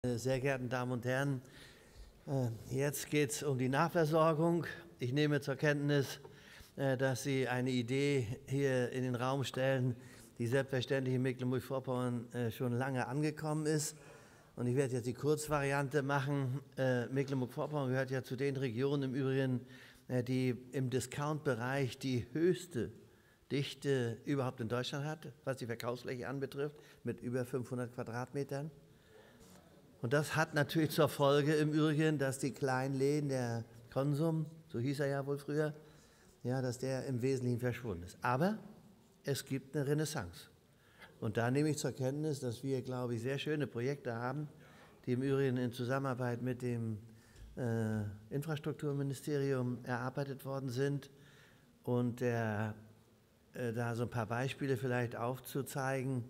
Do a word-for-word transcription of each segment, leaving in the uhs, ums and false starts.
Sehr geehrten Damen und Herren, jetzt geht es um die Nahversorgung. Ich nehme zur Kenntnis, dass Sie eine Idee hier in den Raum stellen, die selbstverständlich in Mecklenburg-Vorpommern schon lange angekommen ist. Und ich werde jetzt die Kurzvariante machen. Mecklenburg-Vorpommern gehört ja zu den Regionen im Übrigen, die im Discount-Bereich die höchste Dichte überhaupt in Deutschland hat, was die Verkaufsfläche anbetrifft, mit über fünfhundert Quadratmetern. Und das hat natürlich zur Folge im Übrigen, dass die kleinen Läden, der Konsum, so hieß er ja wohl früher, ja, dass der im Wesentlichen verschwunden ist. Aber es gibt eine Renaissance. Und da nehme ich zur Kenntnis, dass wir, glaube ich, sehr schöne Projekte haben, die im Übrigen in Zusammenarbeit mit dem äh, Infrastrukturministerium erarbeitet worden sind. Und der, äh, da so ein paar Beispiele vielleicht aufzuzeigen: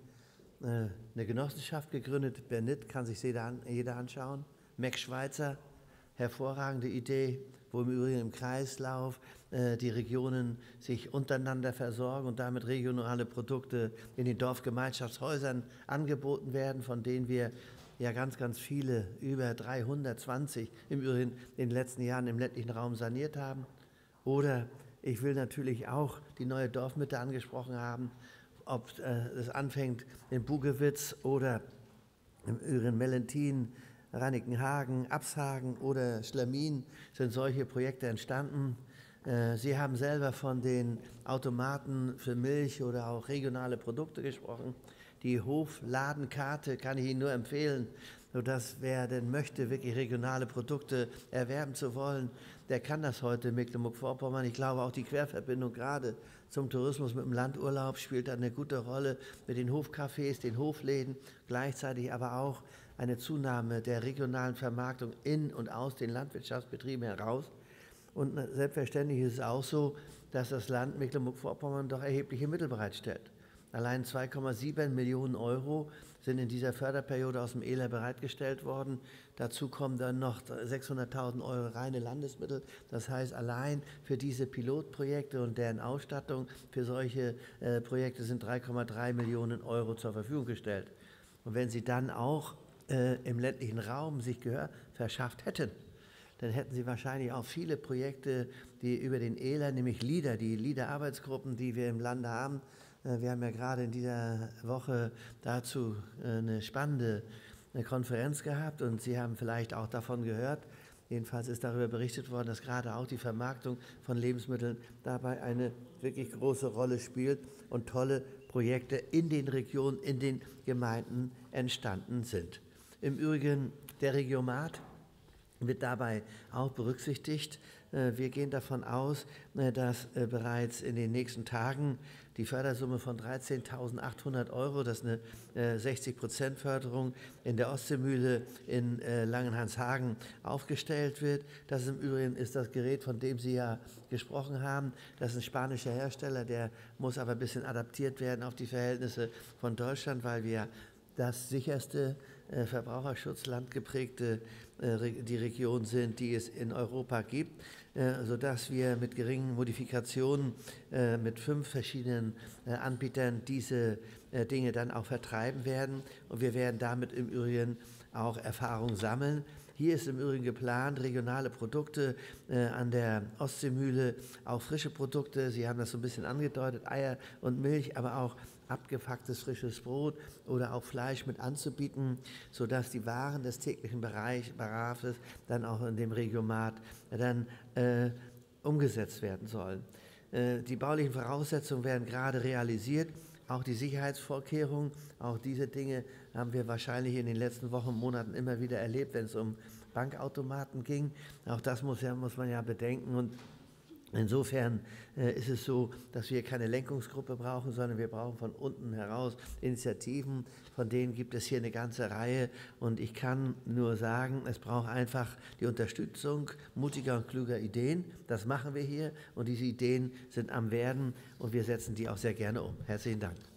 Eine Genossenschaft gegründet, Bernit, kann sich jeder, jeder anschauen. Max Schweizer, hervorragende Idee, wo im Übrigen im Kreislauf äh, die Regionen sich untereinander versorgen und damit regionale Produkte in den Dorfgemeinschaftshäusern angeboten werden, von denen wir ja ganz, ganz viele, über dreihundertzwanzig im Übrigen in den letzten Jahren im ländlichen Raum saniert haben. Oder ich will natürlich auch die neue Dorfmitte angesprochen haben, ob es äh, anfängt in Bugewitz oder im Übrigen Mellentin, Reinickendhagen, Abshagen oder Schlamin sind solche Projekte entstanden. Äh, Sie haben selber von den Automaten für Milch oder auch regionale Produkte gesprochen. Die Hofladenkarte kann ich Ihnen nur empfehlen, sodass wer denn möchte, wirklich regionale Produkte erwerben zu wollen, der kann das heute in Mecklenburg-Vorpommern. Ich glaube, auch die Querverbindung gerade zum Tourismus mit dem Landurlaub spielt eine gute Rolle mit den Hofcafés, den Hofläden, gleichzeitig aber auch eine Zunahme der regionalen Vermarktung in und aus den Landwirtschaftsbetrieben heraus. Und selbstverständlich ist es auch so, dass das Land Mecklenburg-Vorpommern doch erhebliche Mittel bereitstellt. Allein zwei Komma sieben Millionen Euro sind in dieser Förderperiode aus dem E L A bereitgestellt worden. Dazu kommen dann noch sechshunderttausend Euro reine Landesmittel. Das heißt, allein für diese Pilotprojekte und deren Ausstattung für solche äh, Projekte sind drei Komma drei Millionen Euro zur Verfügung gestellt. Und wenn Sie dann auch äh, im ländlichen Raum sich Gehör verschafft hätten, dann hätten Sie wahrscheinlich auch viele Projekte, die über den E L A, nämlich LEADER, die LEADER-Arbeitsgruppen, die wir im Lande haben. Wir haben ja gerade in dieser Woche dazu eine spannende Konferenz gehabt und Sie haben vielleicht auch davon gehört. Jedenfalls ist darüber berichtet worden, dass gerade auch die Vermarktung von Lebensmitteln dabei eine wirklich große Rolle spielt und tolle Projekte in den Regionen, in den Gemeinden entstanden sind. Im Übrigen, der Regiomat wird dabei auch berücksichtigt. Wir gehen davon aus, dass bereits in den nächsten Tagen die Fördersumme von dreizehntausendachthundert Euro, das ist eine sechzig Prozent Förderung, in der Ostseemühle in Langenhanshagen aufgestellt wird. Das ist im Übrigen ist das Gerät, von dem Sie ja gesprochen haben. Das ist ein spanischer Hersteller, der muss aber ein bisschen adaptiert werden auf die Verhältnisse von Deutschland, weil wir das sicherste äh, Verbraucherschutzland geprägte äh, die Region sind, die es in Europa gibt, äh, sodass wir mit geringen Modifikationen äh, mit fünf verschiedenen äh, Anbietern diese äh, Dinge dann auch vertreiben werden. Und wir werden damit im Übrigen auch Erfahrung sammeln. Hier ist im Übrigen geplant, regionale Produkte äh, an der Ostseemühle, auch frische Produkte, Sie haben das so ein bisschen angedeutet, Eier und Milch, aber auch abgepacktes frisches Brot oder auch Fleisch mit anzubieten, sodass die Waren des täglichen Bereich, Bedarfs dann auch in dem Regiomat dann äh, umgesetzt werden sollen. Äh, die baulichen Voraussetzungen werden gerade realisiert. Auch die Sicherheitsvorkehrungen, auch diese Dinge haben wir wahrscheinlich in den letzten Wochen und Monaten immer wieder erlebt, wenn es um Bankautomaten ging. Auch das muss, ja, muss man ja bedenken. Und insofern äh, ist es so, dass wir keine Lenkungsgruppe brauchen, sondern wir brauchen von unten heraus Initiativen. Von denen gibt es hier eine ganze Reihe. Und ich kann nur sagen, es braucht einfach die Unterstützung mutiger und kluger Ideen. Das machen wir hier. Und diese Ideen sind am Werden und wir setzen die auch sehr gerne um. Herzlichen Dank.